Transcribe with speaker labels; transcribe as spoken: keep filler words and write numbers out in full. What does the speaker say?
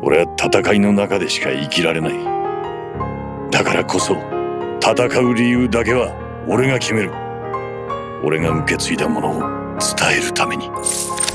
Speaker 1: 俺は戦いの中でしか生きられない。だからこそ戦う理由だけは俺が決める。俺が受け継いだものを伝えるために。